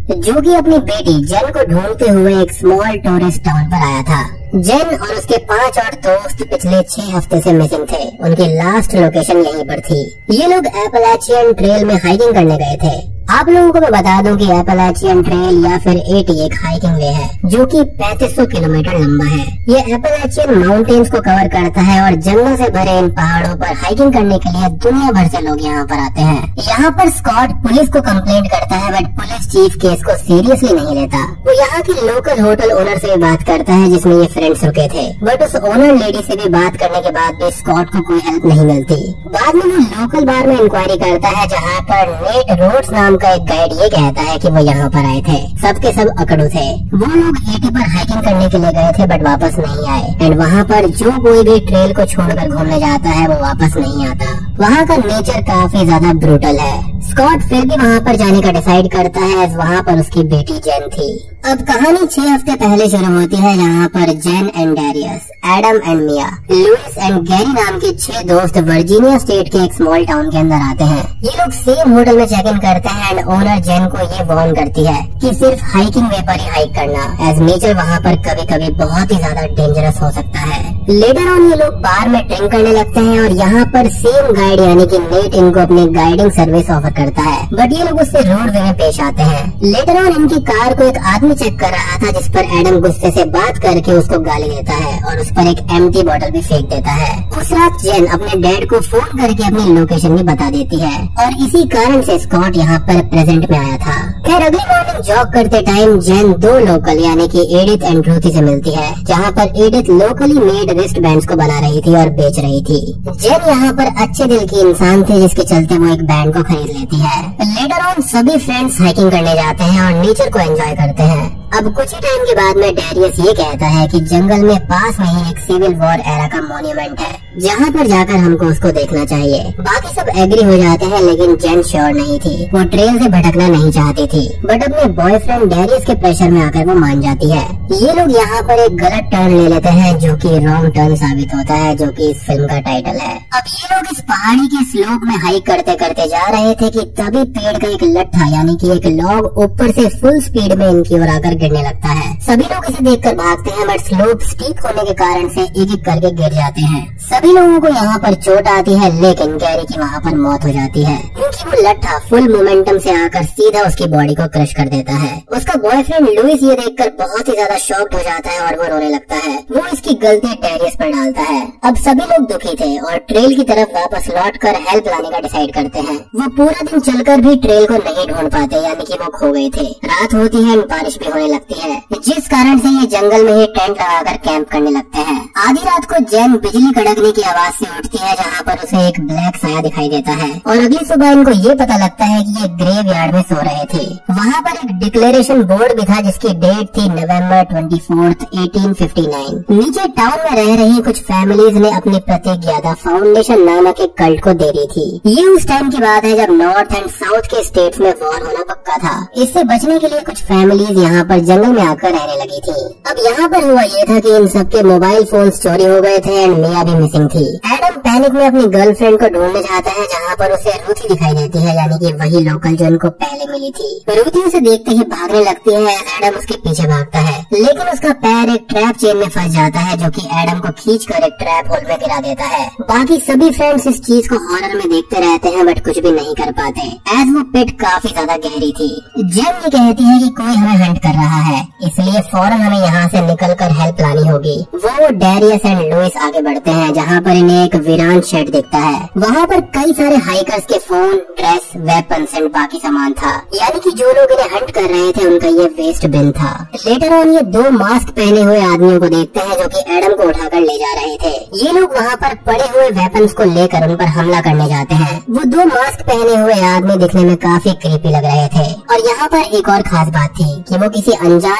जो कि अपनी बेटी जेन को ढूंढते हुए एक स्मॉल टूरिस्ट टाउन पर आया था। जेन और उसके 5 और दोस्त पिछले 6 हफ्ते से मिसिंग थे। उनकी लास्ट लोकेशन यहीं पर थी। ये लोग एपलाचियन ट्रेल में हाइकिंग करने गए थे। आप लोगों को मैं बता दूं कि एपलाचियन ट्रेल या फिर AT एक हाइकिंग वे है जो कि 3500 किलोमीटर लंबा है। ये एपलाचियन माउंटेन्स को कवर करता है और जंगल से भरे इन पहाड़ों पर हाइकिंग करने के लिए दुनिया भर से लोग यहाँ पर आते हैं। यहाँ पर स्कॉट पुलिस को कंप्लेंट करता है बट पुलिस चीफ केस को सीरियसली नहीं लेता। वो यहाँ की लोकल होटल ओनर से भी बात करता है जिसमें ये फ्रेंड्स रुके थे, बट उस ओनर लेडी से भी बात करने के बाद भी स्कॉट को कोई हेल्प नहीं मिलती। बाद में वो लोकल बार में इंक्वायरी करता है जहाँ पर नेट रोड्स नाम का एक गाइड ये कहता है कि वो यहाँ पर आए थे। सबके सब अकड़ू थे। वो लोग AT पर हाइकिंग करने के लिए गए थे बट वापस नहीं आए एंड वहाँ पर जो कोई भी ट्रेल को छोड़कर घूमने जाता है वो वापस नहीं आता। वहाँ का नेचर काफी ज्यादा ब्रूटल है। स्कॉट फिर भी वहाँ पर जाने का डिसाइड करता है एज वहाँ पर उसकी बेटी जेन थी। अब कहानी 6 हफ्ते पहले शुरू होती है जहाँ पर Jen and Darius, Adam and Mia, Louis and Gary नाम के 6 दोस्त वर्जीनिया स्टेट के एक स्मॉल टाउन के अंदर आते हैं। ये लोग सेम होटल में चेक इन करते हैं एंड ओनर जेन को ये वार्न करती है कि सिर्फ हाइकिंग वे पर ही हाइक करना एज नेचर वहाँ पर कभी कभी बहुत ही ज्यादा डेंजरस हो सकता है। लेटर ऑन ये लोग बार में ड्रिंक करने लगते हैं और यहाँ पर सेम गाइड यानी कि नेट इनको अपनी गाइडिंग सर्विस ऑफर करता है बट ये लोग उससे रोड वे में पेश आते हैं। लेटर ऑन इनकी कार को एक आदमी चेक कर रहा था जिस पर एडम गुस्से से बात करके उसको गाली देता है और उस पर एक एम्प्टी बॉटल भी फेंक देता है। उस रात जेन अपने डैड को फोन करके अपनी लोकेशन भी बता देती है और इसी कारण से स्कॉट यहाँ पर प्रेजेंट में आया था। खैर अगली मॉर्निंग जॉग करते टाइम जेन 2 लोकल यानी कि एडिथ एंड रूथी से मिलती है जहाँ पर Edith locally made wrist bands को बना रही थी और बेच रही थी। जेन यहाँ पर अच्छे दिल की इंसान थी जिसके चलते वो एक बैंड को खरीद लेती है। लेटर ऑन सभी फ्रेंड्स हाइकिंग करने जाते हैं और नेचर को एंजॉय करते हैं। अब कुछ ही टाइम के बाद में डैरियस ये कहता है कि जंगल में पास में ही एक सिविल वॉर एरा का मॉन्यूमेंट है जहाँ पर जाकर हमको उसको देखना चाहिए। बाकी सब एग्री हो जाते हैं लेकिन जेन श्योर नहीं थी। वो ट्रेल से भटकना नहीं चाहती थी बट अपने बॉयफ्रेंड डैरियस के प्रेशर में आकर वो मान जाती है। ये लोग यहाँ पर एक गलत टर्न ले लेते हैं जो कि रॉन्ग टर्न साबित होता है जो कि इस फिल्म का टाइटल है। अब ये लोग इस पहाड़ी के स्लोप में हाइक करते करते जा रहे थे कि तभी पेड़ का एक लट्ठा यानी कि एक लॉग ऊपर से फुल स्पीड में इनकी ओर आकर गिरने लगता है। सभी लोग इसे देखकर भागते हैं बट स्लोप स्टीप होने के कारण से एक एक करके गिर जाते हैं। सभी लोगों को यहाँ पर चोट आती है लेकिन गैरी की वहाँ पर मौत हो जाती है क्योंकि वो लट्ठा फुल मोमेंटम से आकर सीधा उसकी बॉडी को क्रश कर देता है। उसका बॉयफ्रेंड लुइस ये देखकर बहुत ही ज्यादा शॉक्ड हो जाता है और वो रोने लगता है। वो इसकी गलती डैरियस पर डालता है। अब सभी लोग दुखी थे और ट्रेल की तरफ वापस लौटकर हेल्प लाने का डिसाइड करते हैं। वो पूरा दिन चलकर भी ट्रेल को नहीं ढूंढ पाते यानी कि वो खो गए थे। रात होती है, बारिश भी होने लगती है जिस कारण से ये जंगल में ही टेंट लगाकर कैंप करने लगते हैं। आधी रात को जेन बिजली कड़कने की आवाज से उठती है जहाँ पर उसे एक ब्लैक साया दिखाई देता है और अगली सुबह इनको ये पता लगता है कि ये ग्रेव यार्ड में सो रहे थे। वहाँ पर एक डिक्लेरेशन बोर्ड भी था जिसकी डेट थी नवंबर 24, 1859। नीचे टाउन में रह रही कुछ फैमिलीज ने अपनी प्रतिज्ञा द फाउंडेशन नामक एक कल्ट को दे दी थी। ये उस टाइम की बात है जब नॉर्थ एंड साउथ के स्टेट्स में वॉर होना पक्का था। इससे बचने के लिए कुछ फैमिलीज यहाँ पर जंगल में आकर रहने लगी थी। अब यहाँ पर हुआ ये था कि इन सबके मोबाइल फोन चोरी हो गए थे एंड मिया भी मिसिंग थी। एडम पैनिक में अपनी गर्लफ्रेंड को ढूंढने जाता है जहाँ पर उसे रूथी दिखाई देती है यानी कि वही लोकल जो इनको पहले मिली थी। रूथी उसे देखते ही भागने लगती है। एडम उसके पीछे भागता है लेकिन उसका पैर एक ट्रैप चेन में फंस जाता है जो कि एडम को खींचकर एक ट्रैप होल में गिरा देता है। बाकी सभी फ्रेंड्स इस चीज को हॉरर में देखते रहते हैं बट कुछ भी नहीं कर पाते एज वो पिट काफी ज्यादा गहरी थी। जेन ये कहती है कि कोई हमें हंट कर रहा है इसलिए फौरन हमें यहाँ से निकलकर हेल्प लानी होगी। वो डैरियस एंड लुइस आगे बढ़ते हैं जहाँ पर इन्हें एक वीरान शेड दिखता है। वहाँ पर कई सारे हाइकर्स के फोन, ड्रेस, वेपन्स एंड बाकी सामान था यानी कि जो लोग इन्हें हंट कर रहे थे उनका ये वेस्ट बिन था। लेटर ऑन ये 2 मास्क पहने हुए आदमियों को देखते हैं जो कि एडम को उठाकर ले जा रहे थे। ये लोग वहाँ पर पड़े हुए वेपन्स को लेकर उन पर हमला करने जाते हैं। वो 2 मास्क पहने हुए आदमी दिखने में काफी क्रीपी लग रहे थे और यहाँ पर एक और खास बात थी कि वो किसी अनजान लैंग्वेज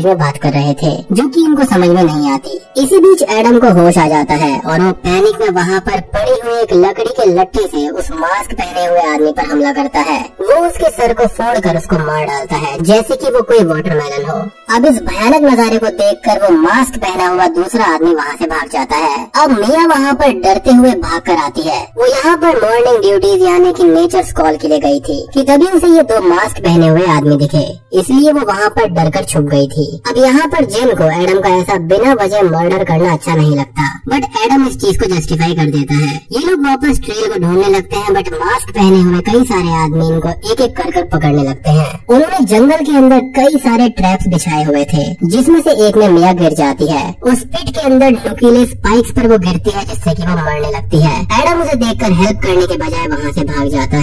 लैंग्वेज में बात कर रहे थे जो कि इनको समझ में नहीं आती। इसी बीच एडम को होश आ जाता है और वो पैनिक में वहाँ पर पड़ी हुई एक लकड़ी के लट्ठे से उस मास्क पहने हुए आदमी पर हमला करता है। वो उसके सर को फोड़कर उसको मार डालता है जैसे कि वो कोई वाटरमेलन हो। अब इस भयानक नजारे को देखकर वो मास्क पहना हुआ दूसरा आदमी वहाँ से भाग जाता है। अब मिया वहाँ पर डरते हुए भाग कर आती है। वो यहाँ पर मॉर्निंग ड्यूटीज यानी कि नेचर्स कॉल के लिए गई थी कि तभी उसे ये दो मास्क पहने हुए आदमी दिखे, इसलिए वो वहाँ पर डर कर छुप गई थी। अब यहाँ पर जेन को एडम का ऐसा बिना वजह मर्डर करना अच्छा नहीं लगता, बट एडम इस चीज को जस्टिफाई कर देता है। ये लोग वापस ट्रेल को ढूंढने लगते हैं, बट मास्क पहने हुए कई सारे आदमी इनको एक एक कर पकड़ने लगते हैं। उन्होंने जंगल के अंदर कई सारे ट्रैप्स बिछाए हुए थे, जिसमें से एक में मिया गिर जाती है। उस पिट के अंदर नुकीले स्पाइक्स पर वो गिरती है जिससे कि वो मरने लगती है। एडम उसे देखकर हेल्प करने के बजाय वहाँ से भाग जाता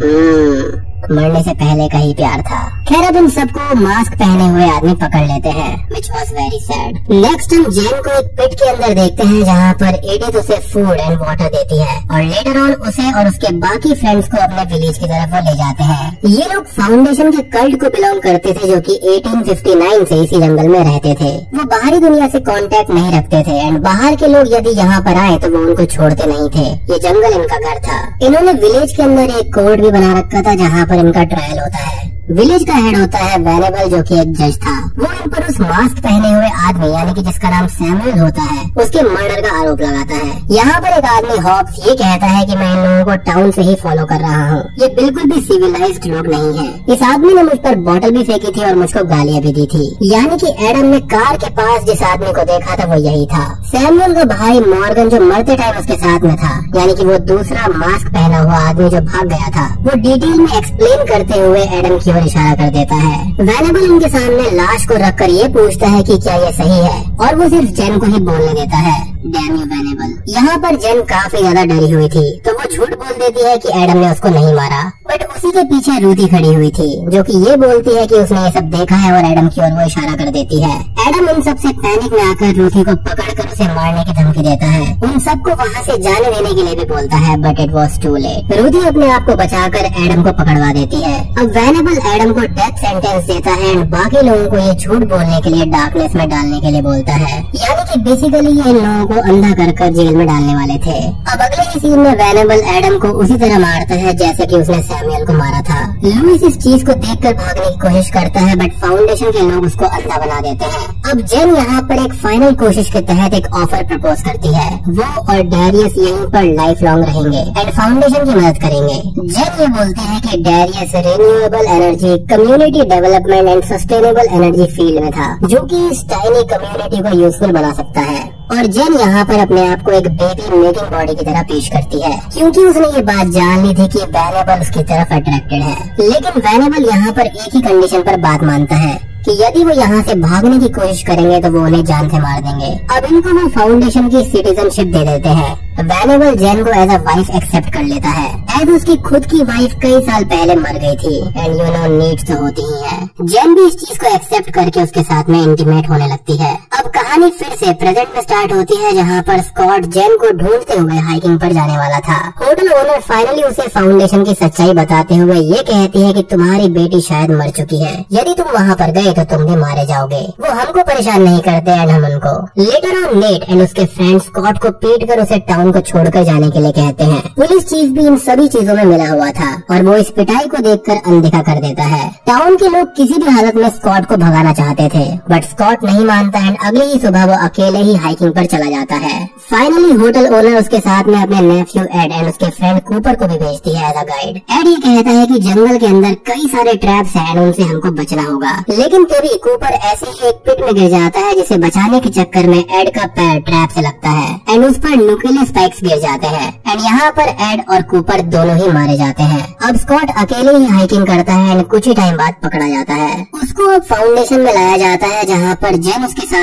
है। मरने से पहले का ही प्यार था। खैर अब इन सबको मास्क पहने हुए आदमी पकड़ लेते हैं, which was very sad. Next हम जेन को एक पिट के अंदर देखते हैं जहाँ पर एडिथ उसे फूड एंड वाटर देती है और लेटर ऑन उसे और उसके बाकी फ्रेंड्स को अपने विलेज की तरफ वो ले जाते हैं। ये लोग फाउंडेशन के कल्ट को बिलोंग करते थे जो कि 1859 से इसी जंगल में रहते थे। वो बाहरी दुनिया से कांटेक्ट नहीं रखते थे एंड बाहर के लोग यदि यहाँ पर आए तो वो उनको छोड़ते नहीं थे। ये जंगल इनका घर था। इन्होंने विलेज के अंदर एक कोर्ट भी बना रखा था जहाँ पर इनका ट्रायल होता है। विलेज का हेड होता है वेनेबल जो कि एक जज था। वो इन पर उस मास्क पहने हुए आदमी यानी कि जिसका नाम सैमुअल होता है उसके मर्डर का आरोप लगाता है। यहाँ पर एक आदमी हॉब्स ये कहता है कि मैं इन लोगों को टाउन से ही फॉलो कर रहा हूँ, ये बिल्कुल भी सिविलाइज्ड लोग नहीं है। इस आदमी ने मुझ पर बोतल भी फेंकी थी और मुझको गालियाँ भी दी थी। यानी कि एडम ने कार के पास जिस आदमी को देखा था वो यही था। सैमुअल का भाई मॉर्गन जो मरते टाइम उसके साथ में था, यानी कि वो दूसरा मास्क पहना हुआ आदमी जो भाग गया था, वो डिटेल में एक्सप्लेन करते हुए एडम की ओर इशारा कर देता है। वेनेबल इनके सामने लाश को रखकर ये पूछता है कि क्या ये सही है और वो सिर्फ जेन को ही बोलने देता है। Damn you Venable. यहाँ पर जेन काफी ज्यादा डरी हुई थी तो वो झूठ बोल देती है कि एडम ने उसको नहीं मारा, बट उसी के पीछे रूथी खड़ी हुई थी जो कि ये बोलती है कि उसने ये सब देखा है और एडम की ओर वो इशारा कर देती है। एडम इन सब से पैनिक में आकर रूथी को पकड़कर उसे मारने की धमकी देता है। उन सबको वहाँ से जाने देने के लिए भी बोलता है, but it was too late. Ruthie अपने आप को बचाकर एडम को पकड़वा देती है। अब वेनेबल एडम को डेथ सेंटेंस देता है एंड बाकी लोगों को ये झूठ बोलने के लिए डार्कनेस में डालने के लिए बोलता है। यानी कि बेसिकली ये इन लोगों को अंधा कर जेल में डालने वाले थे। अब अगले ही सीन में वेनेबल एडम को उसी तरह मारता है जैसे कि उसने सैमुअल को मारा था। लुइस इस चीज को देखकर भागने की कोशिश करता है, बट फाउंडेशन के लोग उसको अंधा बना देते हैं। अब जेन यहाँ पर एक फाइनल कोशिश के तहत एक ऑफर प्रपोज करती है। वो और डैरियस यहीं पर लाइफ लॉन्ग रहेंगे एंड फाउंडेशन की मदद करेंगे। जेन ये बोलते हैं कि Darius renewable energy, community development and sustainable energy field में था जो कि इस टाइनी कम्युनिटी को यूजफुल बना सकता है। और जेन यहाँ पर अपने आप को एक बेबी मेकिंग बॉडी की तरह पेश करती है क्योंकि उसने ये बात जान ली थी कि वेनेबल उसकी तरफ अट्रैक्टेड है। लेकिन वेनेबल यहाँ पर एक ही कंडीशन पर बात मानता है कि यदि वो यहाँ से भागने की कोशिश करेंगे तो वो उन्हें जान से मार देंगे। अब इनको वो फाउंडेशन की सिटीजनशिप दे देते हैं। वेनेबल जेन को एज अ वाइफ एक्सेप्ट कर लेता है, एज उसकी खुद की वाइफ कई साल पहले मर गई थी एंड यू नो नीड्स तो होती ही है। जेन भी इस चीज को एक्सेप्ट करके उसके साथ में इंटीमेट होने लगती है। अब कहानी फिर से प्रेजेंट में स्टार्ट होती है जहाँ पर स्कॉट जेन को ढूंढते हुए हाइकिंग पर जाने वाला था। होटल ओनर फाइनली उसे फाउंडेशन की सच्चाई बताते हुए ये कहती है कि तुम्हारी बेटी शायद मर चुकी है, यदि तुम वहाँ पर गए तो तुम भी मारे जाओगे। वो हमको परेशान नहीं करते एंड हम उनको। लेटर ऑन नेट एंड उसके फ्रेंड स्कॉट को पीट कर उसे टाउन को छोड़कर जाने के लिए कहते हैं। पुलिस चीफ भी इन सभी चीजों में मिला हुआ था और वो इस पिटाई को देखकर अनदेखा कर देता है। टाउन के लोग किसी भी हालत में स्कॉट को भगाना चाहते थे, बट स्कॉट नहीं मानता एंड अगली ही सुबह वो अकेले ही हाइकिंग पर चला जाता है। फाइनली होटल ओनर उसके साथ में अपने नेफ्यू एड एंड उसके फ्रेंड कूपर को भी भेजती है एज अ गाइड। एड ये कहता है कि जंगल के अंदर कई सारे ट्रैप्स हैं, उनसे हमको बचना होगा। लेकिन तभी कूपर ऐसे ही एक पिट में गिर जाता है जिसे बचाने के चक्कर में एड का पैर ट्रैप से लगता है एंड उस पर नुकीले स्पाइक्स गिर जाते हैं एंड यहाँ पर एड और कूपर दोनों ही मारे जाते हैं। अब स्कॉट अकेले ही हाइकिंग करता है एंड कुछ ही टाइम बाद पकड़ा जाता है। उसको अब फाउंडेशन में लाया जाता है जहाँ पर जेन उसके साथ आने पर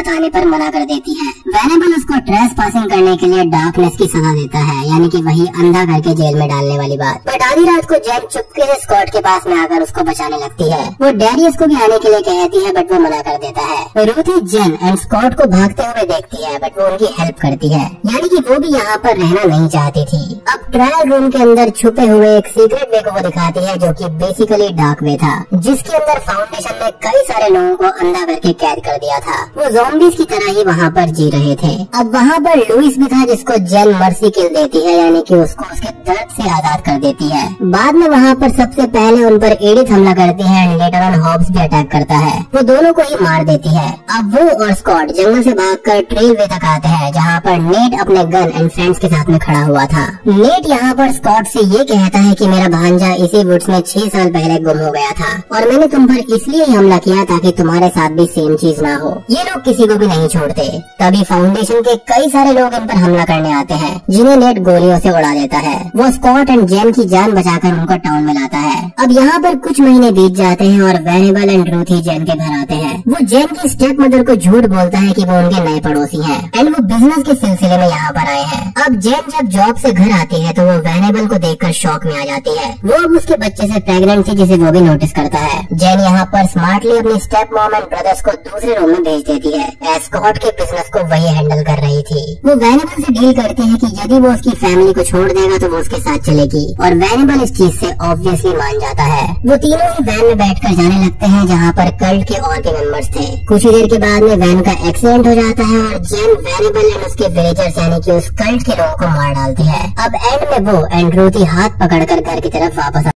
मना कर देती है। वेनेबल उसको ट्रेस पासिंग करने के लिए डार्कनेस की सजा देता है, यानी कि वही अंधा करके जेल में डालने वाली बात। बट आधी रात को जेन चुपके से स्कॉट के पास में आकर उसको बचाने लगती है। वो डैरियस को भी आने के लिए कहती है बट वो मना कर देता है। रूथी जेन एंड स्कॉट को भागते हुए देखती है बट वो उनकी हेल्प करती है, यानी कि वो भी यहाँ पर रहना नहीं चाहती थी। अब ट्रायल रूम के अंदर छुपे हुए एक सीक्रेट वे को वो दिखाती है जो कि बेसिकली डार्क वे था, जिसके अंदर फाउंडेशन ने कई सारे लोगों को अंधा करके कैद कर दिया था। वो ज़ॉम्बीज़ की तरह ही वहाँ पर जी रहे थे। अब वहाँ पर लुइस भी था जिसको जेन मर्सी किल देती है, यानी कि उसको उसके दर्द से आजाद कर देती है। बाद में वहाँ पर सबसे पहले उन पर एडिथ हमला करती है एंड लेटर ऑन हॉब्स भी अटैक करता है। वो दोनों को ही मार देती है। अब वो और स्कॉट जंगल से भागकर ट्रेल वे तक आते हैं जहाँ पर नेट अपने गन एंड फ्रेंड्स के साथ में खड़ा हुआ था। नेट यहाँ पर स्कॉट से ये कहता है कि मेरा भांजा इसी वुड्स में 6 साल पहले गुम हो गया था और मैंने तुम पर इसलिए ही हमला किया ताकि तुम्हारे साथ भी सेम चीज ना हो। ये लोग किसी को भी नहीं छोड़ते। तभी फाउंडेशन के कई सारे लोग इन पर हमला करने आते हैं, जिन्हें नेट गोलियों से उड़ा देता है। वो स्कॉट एंड जेन की जान बचाकर उनको टाउन में लाता है। अब यहाँ पर कुछ महीने बीत जाते हैं और वेनेबल एंड रूथी जेन के घर आते हैं। वो जेन की स्टेप मदर को झूठ बोलता है कि वो उनके नए पड़ोसी हैं एंड वो बिजनेस के सिलसिले में यहाँ पर आए हैं। अब जेन जब जॉब से घर आती है तो वो वेनेबल को देखकर शॉक में आ जाती है। वो अब उसके बच्चे से प्रेग्नेंट थी जिसे वो भी नोटिस करता है। जेन यहाँ पर स्मार्टली अपनी स्टेप मॉम एंड ब्रदर्स को दूसरे रूम में भेज देती है। स्कॉट के बिजनेस को वही हैंडल कर रही थी। वो वेनेबल से डील करती है कि यदि वो उसकी फैमिली को छोड़ देगा तो वो उसके साथ चलेगी और वेनेबल इस चीज से ऑब्वियसली मान जाता है। वो तीनों ही वैन में बैठकर जाने लगते हैं जहाँ पर कल्ट के और भी मेंबर्स थे। कुछ ही देर के बाद में वैन का एक्सीडेंट हो जाता है और जेन वेनेबल एंड उसके विलेजर्स यानी कि उस कल्ट के लोगों को मार डालती है। अब एंड में वो एंड रूथी हाथ पकड़कर घर की तरफ वापस